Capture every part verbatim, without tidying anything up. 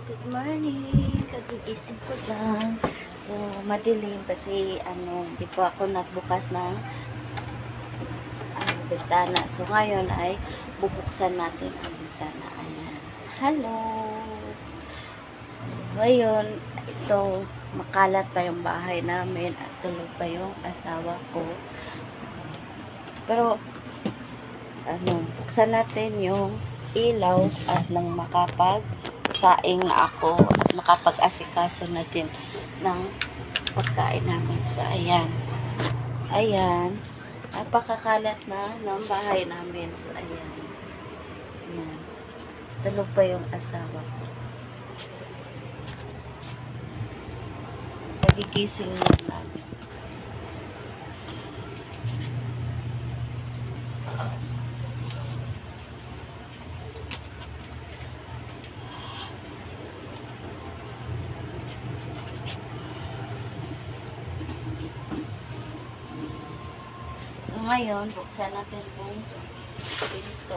Good morning. Kagigising ko lang. So, madilim kasi ano, di pa ako nagbukas ng ano, bintana. So, ngayon ay bubuksan natin ang bintana. Ayan. Hello. Ngayon, ito, makalat pa yung bahay namin at tulog pa yung asawa ko. So, pero, ano, buksan natin yung ilaw at nang makapag saing na ako at makapag-asikaso natin ng pagkain namin. So, ayan. Ayan. Napakakalat na ng bahay namin. Ayan. Ayan. Tulog pa yung asawa ko. Nagigising na namin. So, ngayon, buksan natin yung pinto.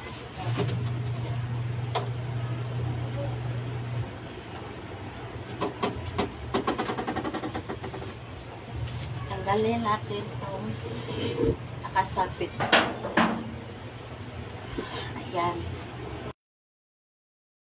Tanggalin natin itong nakasabit. Ayan.